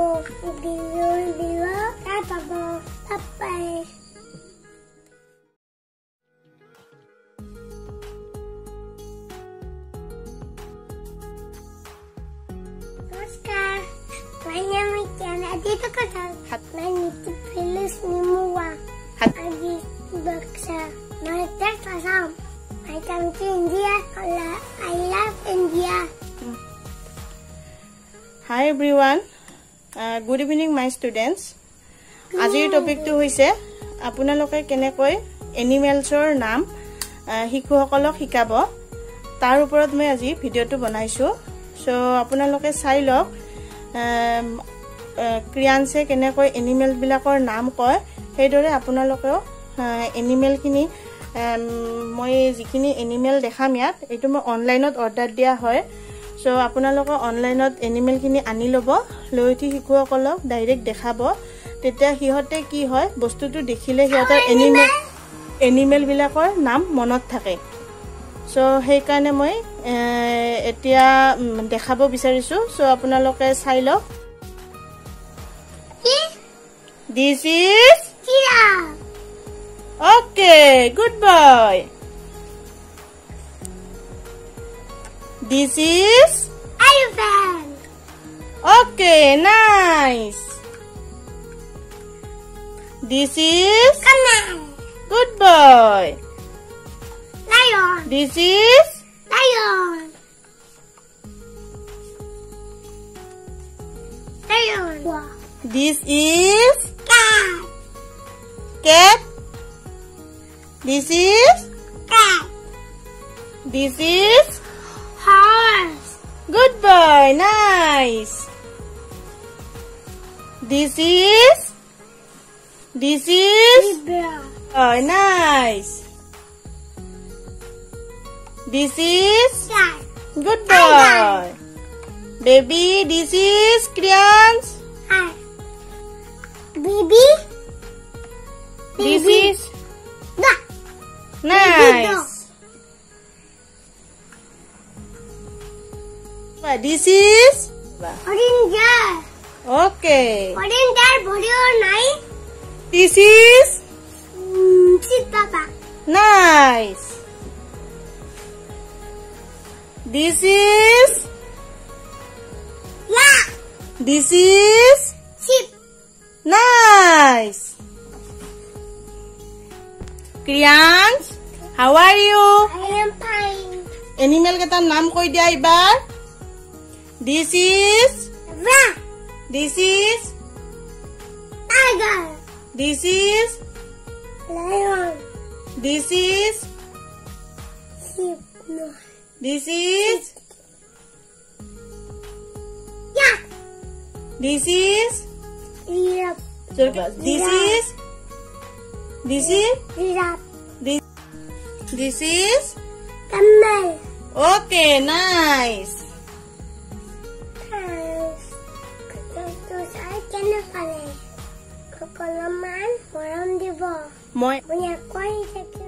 Bye. Namaskar. My name is Gyan. I need to finish Nimua. I need Baksha. My dad Assam. I come to India. I love India. Hi everyone. Good evening my students. Azir topic to hoise আপোনালোকে কেনেকৈ এনিমেলছৰ নাম শিশুসকলক শিকাব তাৰ ওপৰত মই আজি ভিডিওটো বনাইছো সো আপোনালোকে চাই লওক ক্ৰিয়ানছে কেনেকৈ এনিমেল বিলাকৰ নাম কয় সেইদৰে আপোনালোকেও এনিমেল খিনি মই যিখিনি এনিমেল দেখাম ইয়াত এটো মই অনলাইনত অৰ্ডাৰ দিয়া হয় সো আপোনালোকে অনলাইনত এনিমেল খিনি আনি লব লৈঠি শিশুসকলক ডাইৰেক্ট দেখাব তেতিয়া হিহতে কি হয় বস্তুটো দেখিলে হিহতৰ এনিমেল বিলাকৰ নাম মনত থাকে সো সেই কাৰণে মই এতিয়া দেখাব বিচাৰিছো সো আপোনালোকে চাই লওক This is Giraffe. Okay, good boy. This is Elephant. Okay, nice. This is Camel. good boy. Lion. This is Lion. Lion. this is Cat. cat. This is Cat. this is Horse. good boy, nice. This is Zebra. oh, nice. This is Cat. good boy. Baby, this is crayons. Hi. Baby. This is Duck. nice. This is Orange. okay. Orange body or nine. This is Sit Papa. nice. This is Yeah. this is Sheep. nice. Crayons, how are you? I am fine. Animal ketar naam koi dia ibar. This is Rat. this is Tiger. this is Lion. this is Sheep. No. this is Yeah. this is Giraffe. this is this is Giraffe. this is Camel. okay, nice. সকলমান মৰম দিব মই মই কৈ থাকি